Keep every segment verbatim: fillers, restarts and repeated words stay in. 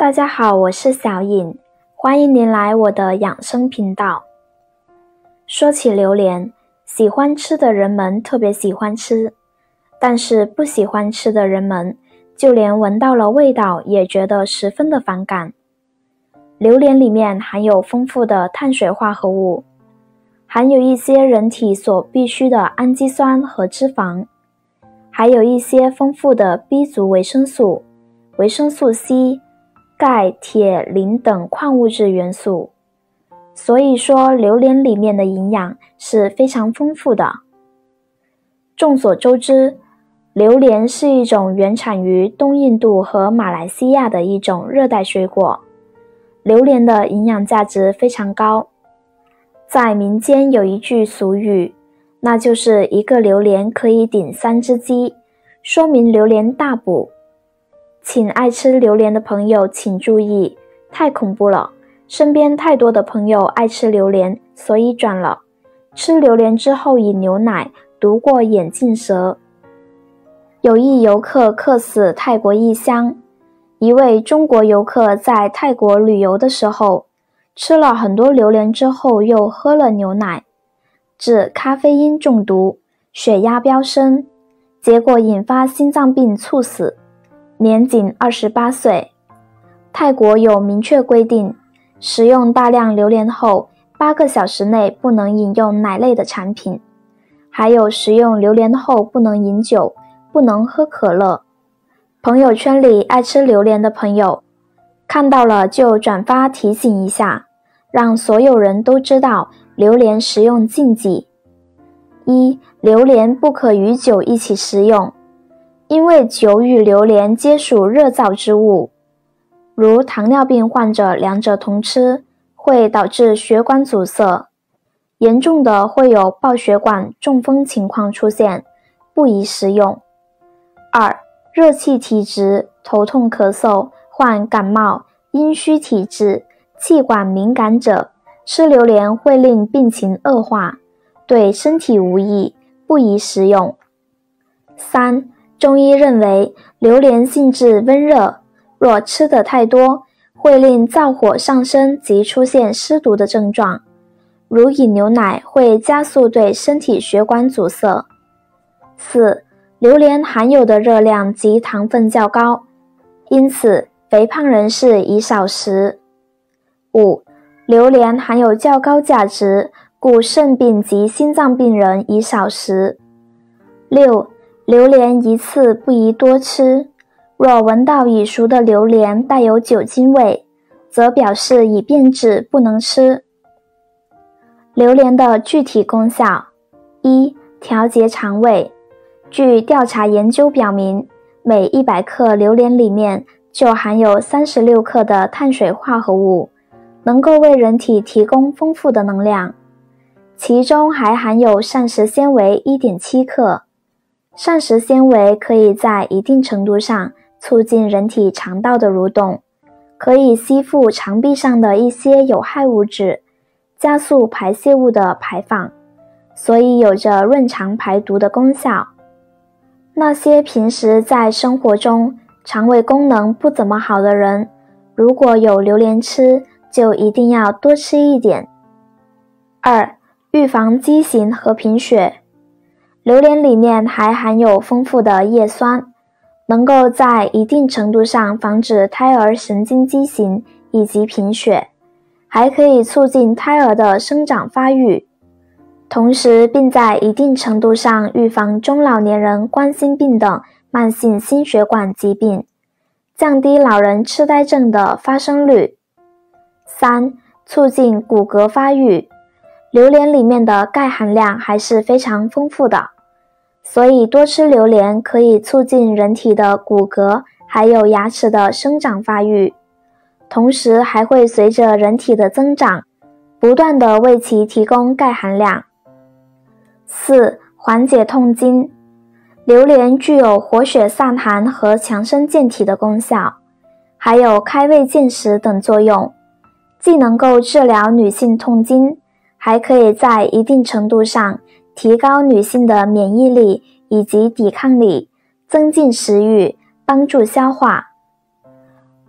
大家好，我是小颖，欢迎您来我的养生频道。说起榴莲，喜欢吃的人们特别喜欢吃，但是不喜欢吃的人们，就连闻到了味道也觉得十分的反感。榴莲里面含有丰富的碳水化合物，含有一些人体所必需的氨基酸和脂肪，还有一些丰富的 B 族维生素、维生素 C、钙、铁、磷等矿物质元素。所以说榴莲里面的营养是非常丰富的。众所周知，榴莲是一种原产于东印度和马来西亚的一种热带水果。榴莲的营养价值非常高。在民间有一句俗语，那就是一个榴莲可以顶三只鸡，说明榴莲大补。请爱吃榴莲的朋友请注意，太恐怖了，身边太多的朋友爱吃榴莲，所以转了。吃榴莲之后饮牛奶，毒过眼镜蛇。有一游客客死泰国异乡，一位中国游客在泰国旅游的时候，吃了很多榴莲之后又喝了牛奶，致咖啡因中毒，血压飙升，结果引发心脏病猝死，年仅二十八岁。泰国有明确规定，食用大量榴莲后八个小时内不能饮用奶类的产品，还有食用榴莲后不能饮酒，不能喝可乐。朋友圈里爱吃榴莲的朋友看到了就转发提醒一下，让所有人都知道榴莲食用禁忌。一、榴莲不可与酒一起食用，因为酒与榴莲皆属热燥之物，如糖尿病患者两者同吃，会导致血管阻塞，严重的会有爆血管、中风情况出现，不宜食用。二、热气体质、头痛咳嗽、患感冒、阴虚体质、气管敏感者，吃榴莲会令病情恶化，对身体无益，不宜食用。三、中医认为榴莲性质温热，若吃得太多，会令燥火上升及出现湿毒的症状，如饮牛奶会加速对身体血管阻塞。四、榴莲含有的热量及糖分较高，因此肥胖人士宜少食。五、榴莲含有较高价值，故肾病及心脏病人宜少食。六、榴莲一次不宜多吃，若闻到已熟的榴莲带有酒精味，则表示已变质，不能吃。榴莲的具体功效：一、调节肠胃。据调查研究表明，每一百克榴莲里面就含有三十六克的碳水化合物，能够为人体提供丰富的能量。其中还含有膳食纤维 一点七克。膳食纤维可以在一定程度上促进人体肠道的蠕动，可以吸附肠壁上的一些有害物质，加速排泄物的排放，所以有着润肠排毒的功效。那些平时在生活中肠胃功能不怎么好的人，如果有榴莲吃，就一定要多吃一点。二、预防畸形和贫血。榴莲里面还含有丰富的叶酸，能够在一定程度上防止胎儿神经畸形以及贫血，还可以促进胎儿的生长发育，同时并在一定程度上预防中老年人冠心病等慢性心血管疾病，降低老人痴呆症的发生率。三、促进骨骼发育。榴莲里面的钙含量还是非常丰富的，所以多吃榴莲可以促进人体的骨骼还有牙齿的生长发育，同时还会随着人体的增长，不断的为其提供钙含量。四、缓解痛经。榴莲具有活血散寒和强身健体的功效，还有开胃健食等作用，既能够治疗女性痛经，还可以在一定程度上提高女性的免疫力以及抵抗力，增进食欲，帮助消化。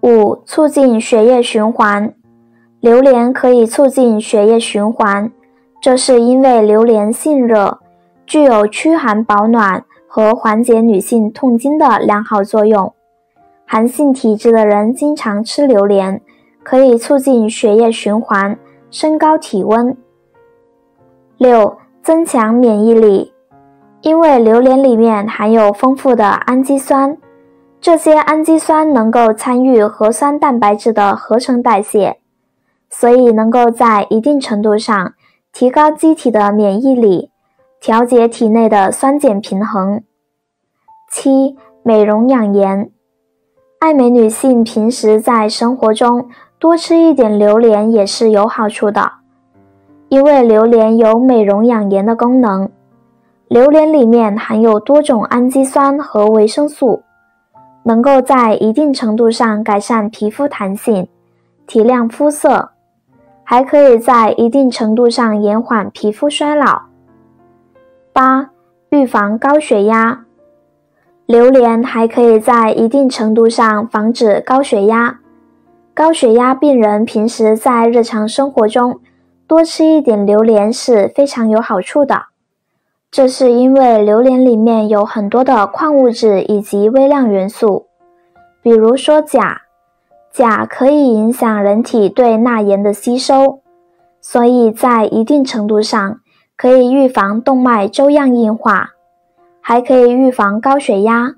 五、促进血液循环。榴莲可以促进血液循环，这是因为榴莲性热，具有驱寒保暖和缓解女性痛经的良好作用。寒性体质的人经常吃榴莲，可以促进血液循环，升高体温。六、增强免疫力。因为榴莲里面含有丰富的氨基酸，这些氨基酸能够参与核酸蛋白质的合成代谢，所以能够在一定程度上提高机体的免疫力，调节体内的酸碱平衡。七、美容养颜。爱美女性平时在生活中多吃一点榴莲也是有好处的，因为榴莲有美容养颜的功能。榴莲里面含有多种氨基酸和维生素，能够在一定程度上改善皮肤弹性，提亮肤色，还可以在一定程度上延缓皮肤衰老。八、预防高血压。榴莲还可以在一定程度上防止高血压。高血压病人平时在日常生活中多吃一点榴莲是非常有好处的。这是因为榴莲里面有很多的矿物质以及微量元素，比如说钾，钾可以影响人体对钠盐的吸收，所以在一定程度上可以预防动脉粥样硬化，还可以预防高血压。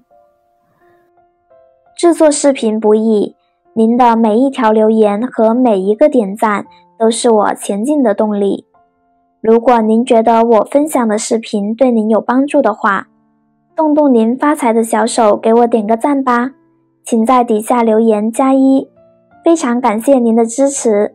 制作视频不易，您的每一条留言和每一个点赞都是我前进的动力。如果您觉得我分享的视频对您有帮助的话，动动您发财的小手给我点个赞吧，请在底下留言加一，非常感谢您的支持。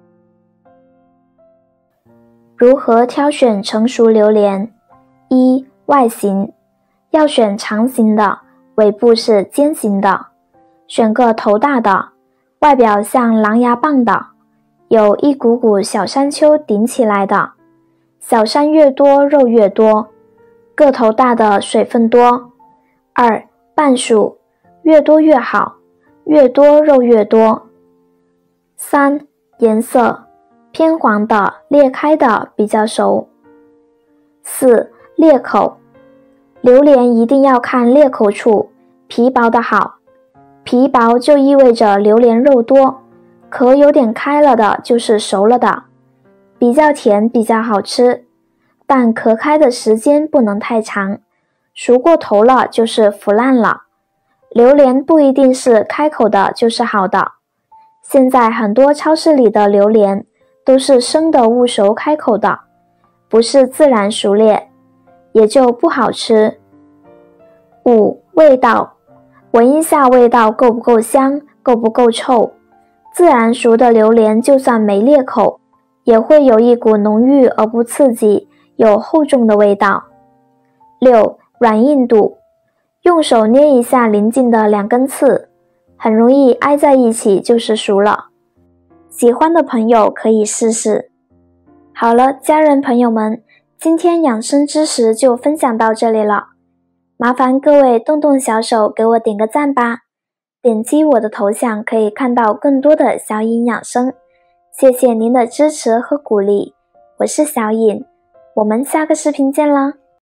如何挑选成熟榴莲？一、外形，要选长形的，尾部是尖形的，选个头大的，外表像狼牙棒的，有一股股小山丘顶起来的，小山越多肉越多，个头大的水分多。二、半熟，越多越好，越多肉越多。三、颜色，偏黄的裂开的比较熟。四、裂口，榴莲一定要看裂口处，皮薄的好，皮薄就意味着榴莲肉多，壳有点开了的就是熟了的，比较甜比较好吃，但壳开的时间不能太长，熟过头了就是腐烂了。榴莲不一定是开口的就是好的，现在很多超市里的榴莲都是生的误熟开口的，不是自然熟裂，也就不好吃。五、味道，闻一下味道够不够香，够不够臭。自然熟的榴莲就算没裂口，也会有一股浓郁而不刺激，有厚重的味道。六、软硬度，用手捏一下邻近的两根刺，很容易挨在一起就是熟了。喜欢的朋友可以试试。好了，家人朋友们，今天养生知识就分享到这里了，麻烦各位动动小手给我点个赞吧，点击我的头像可以看到更多的小颖养生，谢谢您的支持和鼓励，我是小颖，我们下个视频见啦。